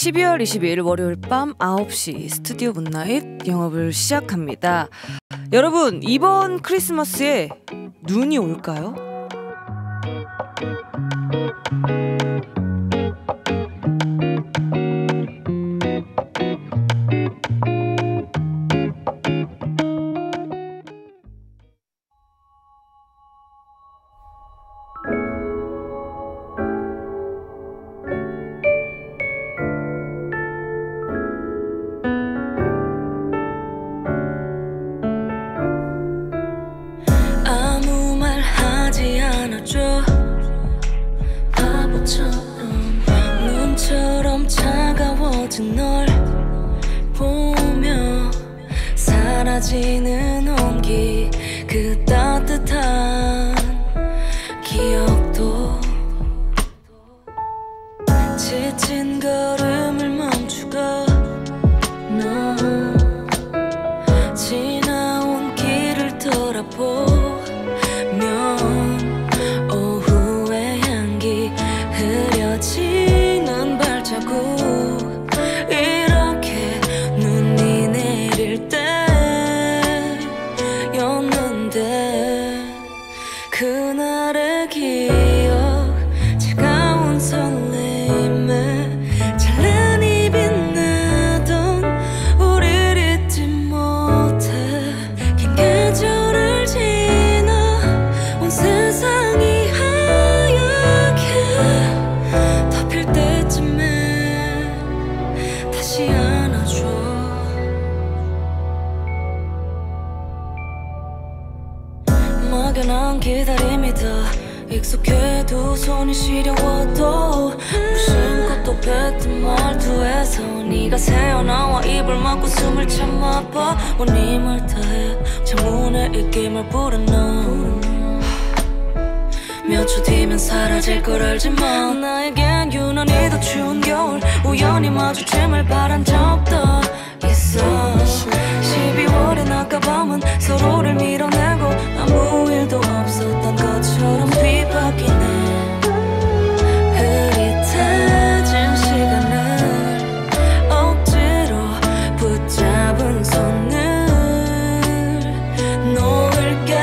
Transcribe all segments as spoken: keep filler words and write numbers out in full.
십이월 이십이일 월요일 밤 아홉 시 스튜디오 문나잇 영업을 시작합니다. 여러분, 이번 크리스마스에 눈이 올까요? 널 보며 사라지는 온기 그 따뜻한 기억도 지친 걸음을 멈추고 너 지나온 길을 돌아보면 오후의 향기 흐려지는 발자국 그날의 기억 차가운 설렘에 찬란히 빛나던 우릴 잊지 못해 긴 계절을 지나 온 세상이 하얗게 덮일 때쯤에 다시 안아줘. 막연한 기다림이 다 익숙해 두 손이 시려워도 무심코 뱉은 말투에서 네가 새어나와 입을 막고 숨을 참아봐. 온 힘을 다해 창문에 입김을 불어 넣어 몇 초 뒤면 사라질 걸 알지만 나에겐 유난히 더 추운 겨울 우연히 마주침을 바란 적도 있어. 십이월의 낮과밤은 서로를 밀어내고 아무 일도 없었던 것처럼 뒤바뀌네. 흐릿해진 시간을 억지로 붙잡은 손을 놓을게.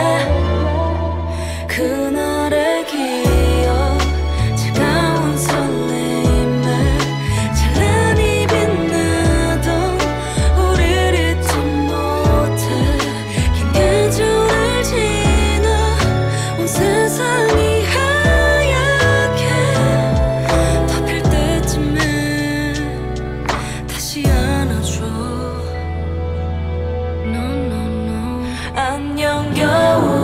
그날의 기억 차가운 설렘에 찬란히 빛나던 우릴 잊지 못해 긴 계절을 지나 온 세상이 하얗게 덮일 때쯤에 다시 안아줘. No, no, no. 안녕 겨울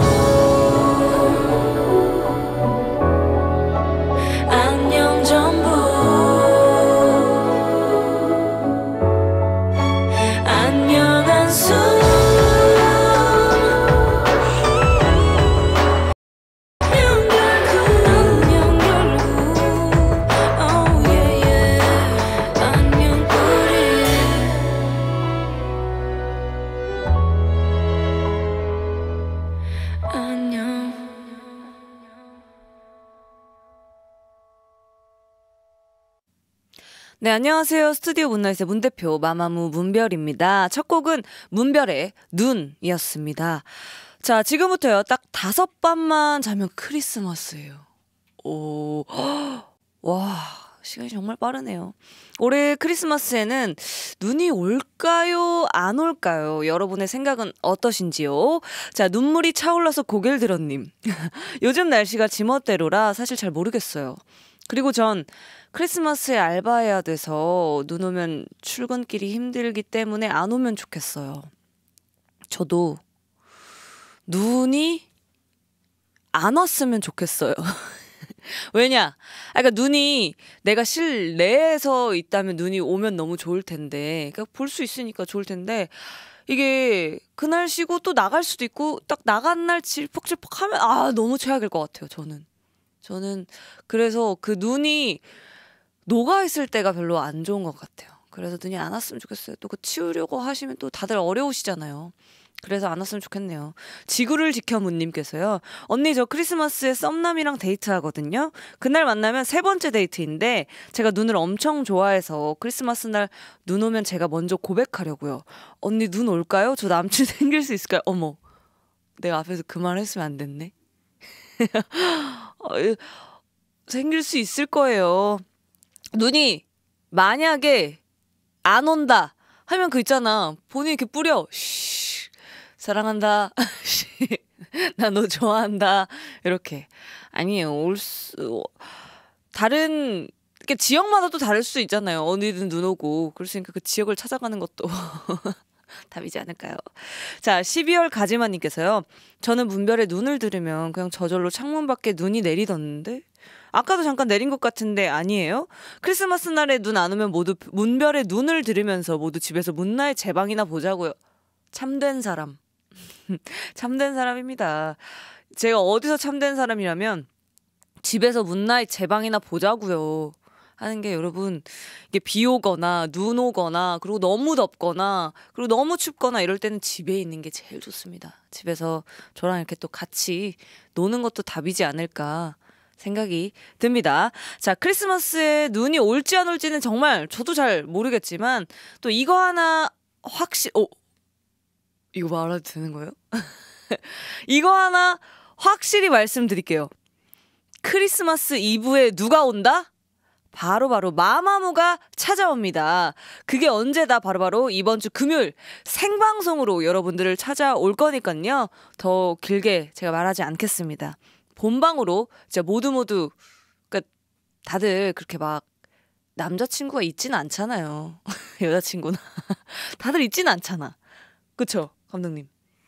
안녕 전부 안녕 한숨 안녕 결국 안녕 결국 oh yeah yeah 안녕 우리 안녕. 네, 안녕하세요. 스튜디오 문나잇의 문대표 마마무 문별입니다. 첫 곡은 문별의 눈이었습니다. 자, 지금부터요. 딱 다섯 밤만 자면 크리스마스예요. 오, 와, 시간이 정말 빠르네요. 올해 크리스마스에는 눈이 올까요? 안 올까요? 여러분의 생각은 어떠신지요? 자, 눈물이 차올라서 고개를 들었님. 요즘 날씨가 지멋대로라 사실 잘 모르겠어요. 그리고 전 크리스마스에 알바해야 돼서 눈 오면 출근길이 힘들기 때문에 안 오면 좋겠어요. 저도 눈이 안 왔으면 좋겠어요. 왜냐? 아, 그러니까 눈이 내가 실내에서 있다면 눈이 오면 너무 좋을 텐데, 그러니까 볼 수 있으니까 좋을 텐데, 이게 그날 쉬고 또 나갈 수도 있고 딱 나간 날 질퍽질퍽하면 아 너무 최악일 것 같아요. 저는 저는 그래서 그 눈이 녹아 있을 때가 별로 안 좋은 것 같아요. 그래서 눈이 안 왔으면 좋겠어요. 또 그 치우려고 하시면 또 다들 어려우시잖아요. 그래서 안 왔으면 좋겠네요. 지구를 지켜 문님께서요. 언니 저 크리스마스에 썸남이랑 데이트하거든요. 그날 만나면 세 번째 데이트인데 제가 눈을 엄청 좋아해서 크리스마스 날 눈 오면 제가 먼저 고백하려고요. 언니 눈 올까요? 저 남친 생길 수 있을까요? 어머, 내가 앞에서 그 말 했으면 안 됐네. 생길 수 있을 거예요. 눈이 만약에 안 온다 하면 그 있잖아. 본인이 이렇게 뿌려. 쉬, 사랑한다. 나 너 좋아한다. 이렇게. 아니에요. 올 수, 다른, 이렇게 지역마다 또 다를 수 있잖아요. 어디든 눈 오고. 그렇으니까 그 지역을 찾아가는 것도 답이지 않을까요? 자, 십이월 가지마님께서요. 저는 문별의 눈을 들으면 그냥 저절로 창문 밖에 눈이 내리던데? 아까도 잠깐 내린 것 같은데 아니에요? 크리스마스 날에 눈 안 오면 모두 문별의 눈을 들으면서 모두 집에서 문나의 제방이나 보자고요. 참된 사람. 참된 사람입니다. 제가 어디서 참된 사람이라면 집에서 문나의 제방이나 보자고요 하는 게, 여러분, 이게 비 오거나 눈 오거나 그리고 너무 덥거나 그리고 너무 춥거나 이럴 때는 집에 있는 게 제일 좋습니다. 집에서 저랑 이렇게 또 같이 노는 것도 답이지 않을까 생각이 듭니다. 자, 크리스마스에 눈이 올지 안 올지는 정말 저도 잘 모르겠지만 또 이거 하나 확실, 오, 이거 말해도 되는 거예요? 이거 하나 확실히 말씀드릴게요. 크리스마스 이브에 누가 온다? 바로바로 바로 마마무가 찾아옵니다. 그게 언제다? 바로바로 바로 이번 주 금요일 생방송으로 여러분들을 찾아올 거니까요. 더 길게 제가 말하지 않겠습니다. 본방으로 진짜 모두 모두, 그러니까 다들 그렇게 막 남자친구가 있지는 않잖아요. 여자친구나 다들 있지는 않잖아. 그쵸 감독님?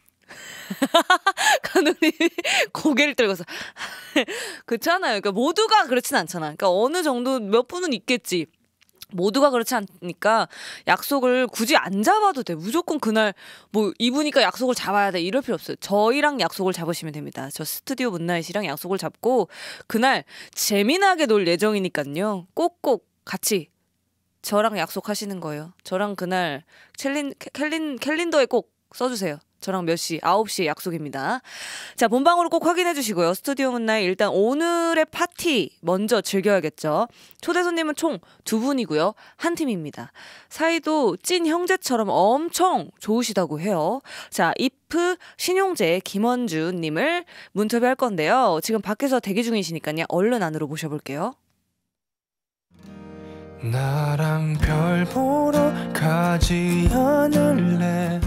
감독님이 고개를 들고서 그렇잖아요. 그러니까 모두가 그렇진 않잖아. 그러니까 어느 정도 몇 분은 있겠지. 모두가 그렇지 않으니까 약속을 굳이 안 잡아도 돼. 무조건 그날 뭐 이브니까 약속을 잡아야 돼 이럴 필요 없어요. 저희랑 약속을 잡으시면 됩니다. 저 스튜디오 문나잇이랑 약속을 잡고 그날 재미나게 놀 예정이니까요. 꼭꼭 같이 저랑 약속하시는 거예요. 저랑 그날 캘린, 캘린, 캘린더에 꼭 써주세요. 저랑 몇 시? 아홉 시에 약속입니다. 자, 본방으로 꼭 확인해 주시고요. 스튜디오 문나잇 일단 오늘의 파티 먼저 즐겨야겠죠. 초대 손님은 총 두 분이고요. 한 팀입니다. 사이도 찐 형제처럼 엄청 좋으시다고 해요. 자, 이프 신용재 김원주 님을 문inter뷰할 건데요. 지금 밖에서 대기 중이시니까요. 얼른 안으로 모셔볼게요. 나랑 별 보러 가지 않을래?